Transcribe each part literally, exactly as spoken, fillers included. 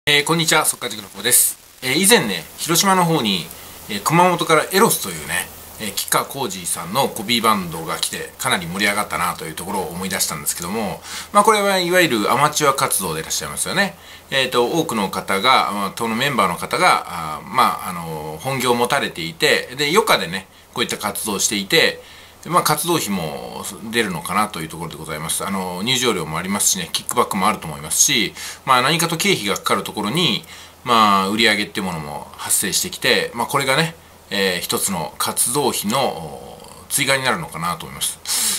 えー、こんにちは、速稼塾の久保です。えー、以前ね、広島の方に、えー、熊本からエロスというね、えー、吉川晃司さんのコピーバンドが来て、かなり盛り上がったなというところを思い出したんですけども、まあこれはいわゆるアマチュア活動でいらっしゃいますよね。えっと、多くの方が、まあ、党のメンバーの方が、あまあ、あのー、本業を持たれていて、で、余暇でね、こういった活動をしていて、まあ、活動費も出るのかなというところでございます。あの、入場料もありますしね、キックバックもあると思いますし、まあ、何かと経費がかかるところに、まあ、売り上げっていうものも発生してきて、まあ、これがね、えー、一つの活動費の追加になるのかなと思います。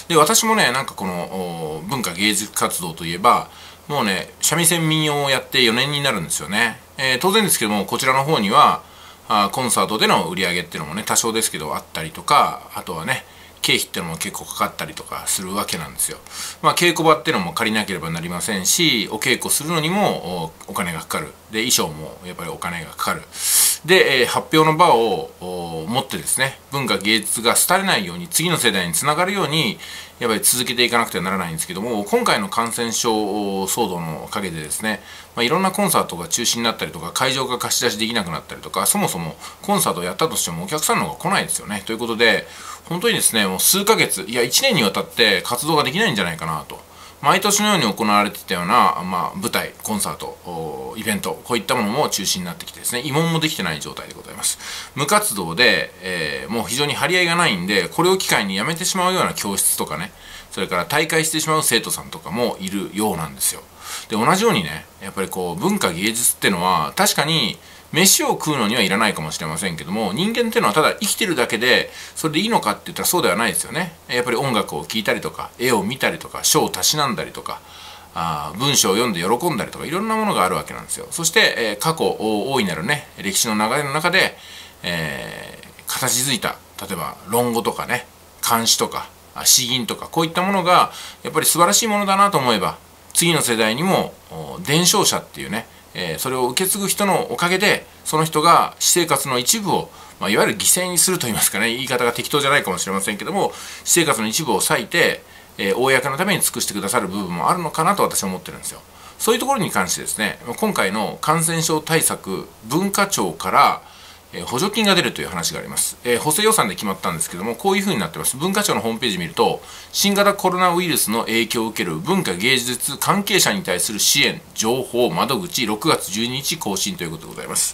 で、私もね、なんかこの文化芸術活動といえば、もうね、三味線民謡をやってよねんになるんですよね。えー、当然ですけども、こちらの方には、あコンサートでの売り上げっていうのもね、多少ですけどあったりとか、あとはね、経費っていうのも結構かかったりとかするわけなんですよ。まあ稽古場っていうのも借りなければなりませんし、お稽古するのにもお金がかかる。で、衣装もやっぱりお金がかかる。で、えー、発表の場を持ってですね、文化芸術が廃れないように、次の世代につながるように、やっぱり続けていかなくてはならないんですけども、今回の感染症騒動のおかげでですね、まあ、いろんなコンサートが中止になったりとか、会場が貸し出しできなくなったりとか、そもそもコンサートをやったとしてもお客さんの方が来ないですよね。ということで、本当にですね、もう数ヶ月、いやいちねんにわたって活動ができないんじゃないかなと。毎年のように行われていたような、まあ、舞台、コンサート、イベント、こういったものも中止になってきてですね、慰問もできてない状態でございます。無活動で、えー、もう非常に張り合いがないんで、これを機会にやめてしまうような教室とかね、それから退会してしまう生徒さんとかもいるようなんですよ。で、同じようにね、やっぱりこう、文化芸術ってのは、確かに、飯を食うのにはいらないかもしれませんけども、人間っていうのはただ生きてるだけで、それでいいのかって言ったらそうではないですよね。やっぱり音楽を聴いたりとか、絵を見たりとか、書をたしなんだりとか、あ文章を読んで喜んだりとか、いろんなものがあるわけなんですよ。そして、えー、過去、大いなるね、歴史の流れの中で、えー、形づいた、例えば論語とかね、漢詩とか、詩吟とか、こういったものが、やっぱり素晴らしいものだなと思えば、次の世代にも、伝承者っていうね、えー、それを受け継ぐ人のおかげで、その人が私生活の一部を、まあ、いわゆる犠牲にすると言いますかね、言い方が適当じゃないかもしれませんけども、私生活の一部を割いて、えー、公のために尽くしてくださる部分もあるのかなと私は思ってるんですよ。そういうところに関してですね、今回の感染症対策文化庁から、えー、補助金が出るという話があります、えー、補正予算で決まったんですけども、こういうふうになってます。文化庁のホームページ見ると、新型コロナウイルスの影響を受ける文化芸術関係者に対する支援情報窓口ろくがつじゅうににち更新ということでございます。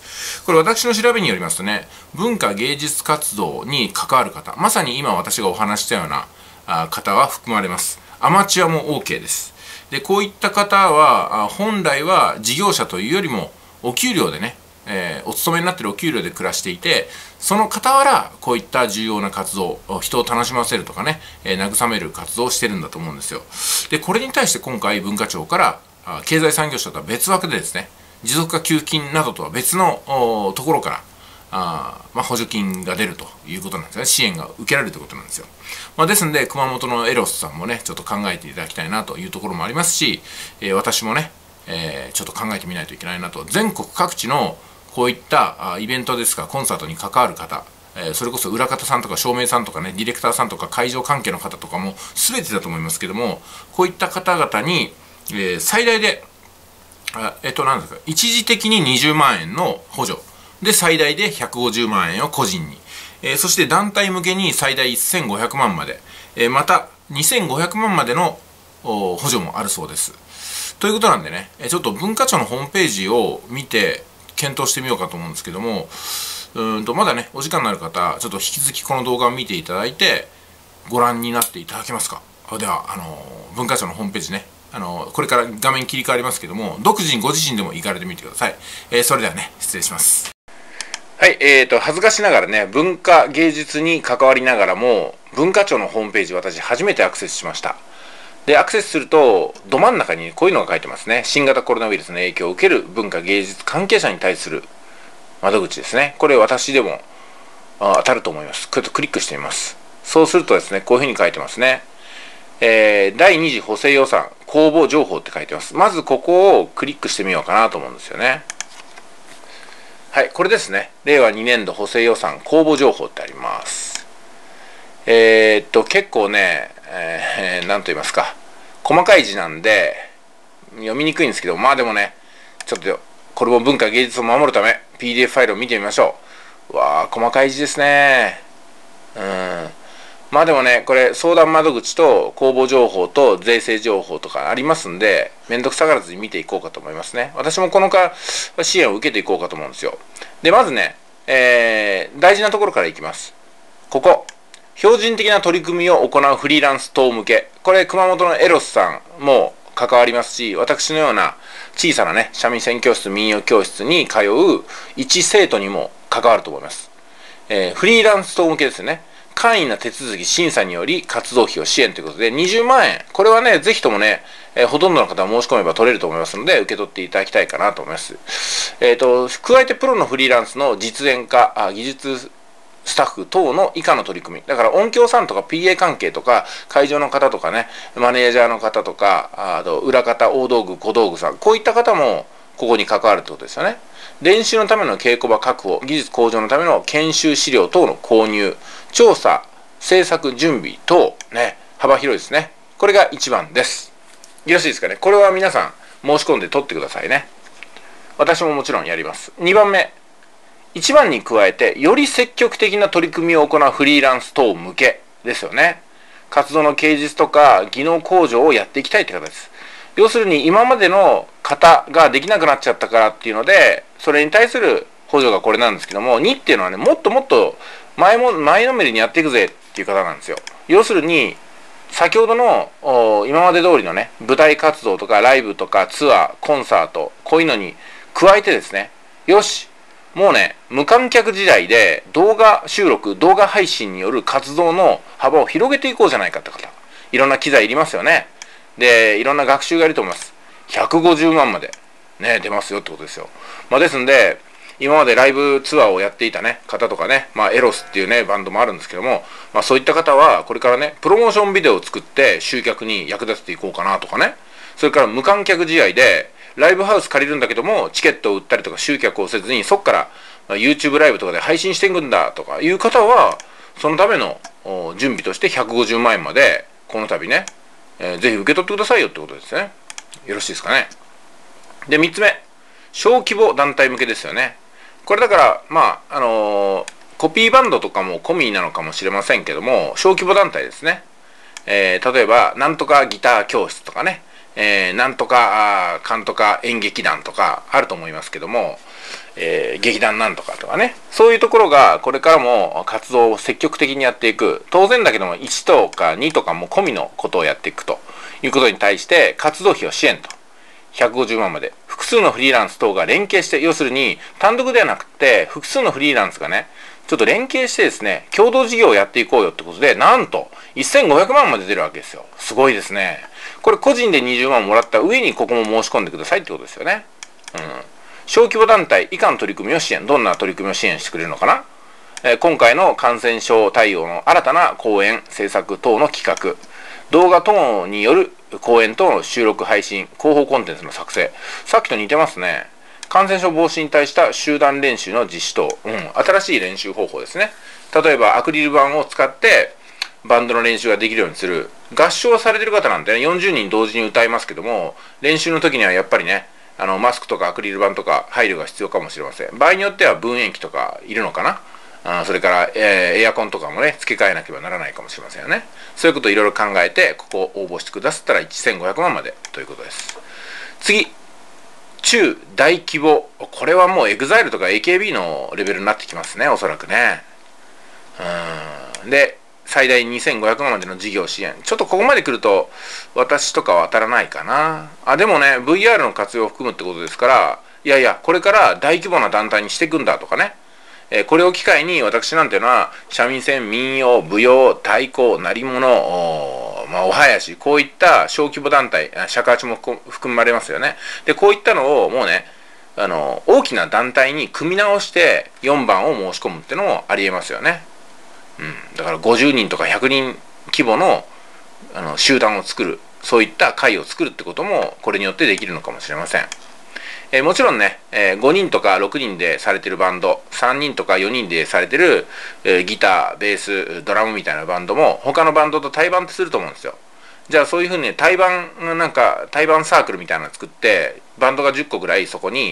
これ私の調べによりますとね、文化芸術活動に関わる方、まさに今私がお話したような方は含まれます。アマチュアも OK です。で、こういった方は本来は事業者というよりもお給料でね、えー、お勤めになっているお給料で暮らしていて、その傍らこういった重要な活動、人を楽しませるとかね、えー、慰める活動をしてるんだと思うんですよ。で、これに対して今回文化庁から経済産業省とは別枠でですね、持続化給付金などとは別のところからあ、まあ、補助金が出るということなんですね。支援が受けられるということなんですよ。まあ、ですので熊本のエロスさんもね、ちょっと考えていただきたいなというところもありますし、えー、私もね、えー、ちょっと考えてみないといけないなと。全国各地のこういったイベントですか、コンサートに関わる方、えー、それこそ裏方さんとか照明さんとかね、ディレクターさんとか会場関係の方とかも全てだと思いますけども、こういった方々に、えー、最大で、あえっと、なんですか、一時的ににじゅうまんえんの補助、で、最大でひゃくごじゅうまんえんを個人に、えー、そして団体向けに最大せんごひゃくまんまで、えー、またにせんごひゃくまんまでの補助もあるそうです。ということなんでね、ちょっと文化庁のホームページを見て、検討してみようかと思うんですけども、うんとまだねお時間のある方、ちょっと引き続きこの動画を見ていただいてご覧になっていただけますか。ではあの文化庁のホームページね、あのこれから画面切り替わりますけども、独自にご自身でも行かれてみてください。えー、それではね、失礼します。はい、えーと恥ずかしながらね、文化芸術に関わりながらも文化庁のホームページ、私初めてアクセスしました。で、アクセスすると、ど真ん中にこういうのが書いてますね。新型コロナウイルスの影響を受ける文化芸術関係者に対する窓口ですね。これ私でも当たると思います。ちょっとクリックしてみます。そうするとですね、こういうふうに書いてますね。えー、だいに次補正予算公募情報って書いてます。まずここをクリックしてみようかなと思うんですよね。はい、これですね。れいわにねんど補正予算公募情報ってあります。えー、っと、結構ね、えー、なんと言いますか、細かい字なんで読みにくいんですけど、まあでもね、ちょっとこれも文化芸術を守るため ピーディーエフ ファイルを見てみましょう。うわー、細かい字ですね。うん。まあでもね、これ相談窓口と公募情報と税制情報とかありますんで、めんどくさがらずに見ていこうかと思いますね。私もこのか支援を受けていこうかと思うんですよ。で、まずね、えー、大事なところからいきます。ここ。標準的な取り組みを行うフリーランス等向け。これ、熊本のエロスさんも関わりますし、私のような小さなね、三味線教室、民謡教室に通う一生徒にも関わると思います。えー、フリーランス等向けですよね。簡易な手続き審査により活動費を支援ということでにじゅうまんえん、これはねぜひともね、えー、ほとんどの方は申し込めば取れると思いますので受け取っていただきたいかなと思います。えーと加えてプロのフリーランスの実演家あ技術スタッフ等の以下の取り組みだから音響さんとか ピーエー 関係とか会場の方とかねマネージャーの方とかあと裏方大道具小道具さんこういった方もここに関わるってことですよね。練習のための稽古場確保、技術向上のための研修資料等の購入、調査、制作準備等、ね、幅広いですね。これがいちばんです。よろしいですかね。これは皆さん申し込んで取ってくださいね。私ももちろんやります。にばんめ、いちばんに加えて、より積極的な取り組みを行うフリーランス等向けですよね。活動の啓実とか技能向上をやっていきたいって方です。要するに今までの方ができなくなっちゃったからっていうのでそれに対する補助がこれなんですけどもにっていうのはねもっともっと前も前のめりにやっていくぜっていう方なんですよ。要するに先ほどの今まで通りのね舞台活動とかライブとかツアーコンサートこういうのに加えてですねよしもうね無観客時代で動画収録動画配信による活動の幅を広げていこうじゃないかって方いろんな機材いりますよね。でいろんな学習がいると思います。ひゃくごじゅうまんまでね出ますよってことですよ。まあ、ですんで今までライブツアーをやっていたね方とかね、まあ、エロスっていうねバンドもあるんですけども、まあ、そういった方はこれからねプロモーションビデオを作って集客に役立てていこうかなとかねそれから無観客試合でライブハウス借りるんだけどもチケットを売ったりとか集客をせずにそこから YouTube ライブとかで配信していくんだとかいう方はそのための準備としてひゃくごじゅうまんえんまでこの度ねえー、ぜひ受け取ってくださいよってことですね。よろしいですかね。でみっつめ小規模団体向けですよね。これだからまああのー、コピーバンドとかも込みなのかもしれませんけども小規模団体ですね。えー、例えばなんとかギター教室とかね、えー、なんとかあかんとか演劇団とかあると思いますけども、えー、劇団なんとかとかねそういうところがこれからも活動を積極的にやっていく当然だけどもいちとかにとかも込みのことをやっていくということに対して活動費を支援とひゃくごじゅうまんまで複数のフリーランス等が連携して要するに単独ではなくて複数のフリーランスがねちょっと連携してですね共同事業をやっていこうよってことでなんとせんごひゃくまんまで出るわけですよ。すごいですね。これ個人でにじゅうまんもらった上にここも申し込んでくださいってことですよね。うん小規模団体以下の取り組みを支援どんな取り組みを支援してくれるのかな、えー、今回の感染症対応の新たな講演制作等の企画動画等による講演等の収録配信広報コンテンツの作成さっきと似てますね。感染症防止に対した集団練習の実施等、うん、新しい練習方法ですね。例えばアクリル板を使ってバンドの練習ができるようにする合唱されてる方なんてねよんじゅうにん同時に歌いますけども練習の時にはやっぱりねあのマスクとかアクリル板とか配慮が必要かもしれません。場合によっては分煙器とかいるのかなあそれから、えー、エアコンとかもね付け替えなければならないかもしれませんよね。そういうことをいろいろ考えてここを応募してくださったらせんごひゃくまんまでということです。次中大規模これはもうエグザイルとか エーケービー のレベルになってきますねおそらくね。うんで最大にせんごひゃくまんまでの事業支援ちょっとここまで来ると私とかは当たらないかなあでもね ブイアール の活用を含むってことですからいやいやこれから大規模な団体にしていくんだとかね、えー、これを機会に私なんていうのは三味線民謡舞踊太鼓鳴り物 お,、まあ、お囃子こういった小規模団体尺八も含まれますよね。でこういったのをもうねあの大きな団体に組み直してよんばんを申し込むっていうのもありえますよね。うん、だからごじゅうにんとかひゃくにん規模 の, あの集団を作るそういった会を作るってこともこれによってできるのかもしれません。えー、もちろんね、えー、ごにんとかろくにんでされてるバンドさんにんとかよにんでされてる、えー、ギターベースドラムみたいなバンドも他のバンドと対バンってすると思うんですよ。じゃあそういうふうにね対バンなんか対バンサークルみたいなの作ってバンドがじゅっこぐらいそこに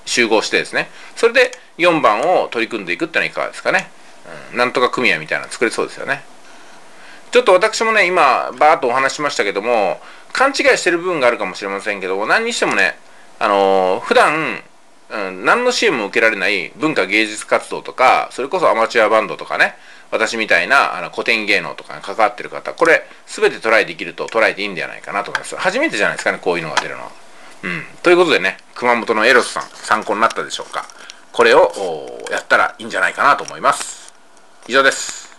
集合してですね、それでよんばんを取り組んでいくってのはいかがですかね。うん、なんとか組合みたいなの作れそうですよね。ちょっと私もね、今バーッとお話ししましたけども、勘違いしてる部分があるかもしれませんけども、何にしてもね、あのー、普段、うん、何の支援も受けられない文化芸術活動とか、それこそアマチュアバンドとかね、私みたいなあの古典芸能とかに関わってる方、これ全てトライできると捉えていいんじゃないかなと思います。初めてじゃないですかね、こういうのが出るのは。うん、ということでね、熊本のエロスさん参考になったでしょうか。これをやったらいいんじゃないかなと思います。以上です。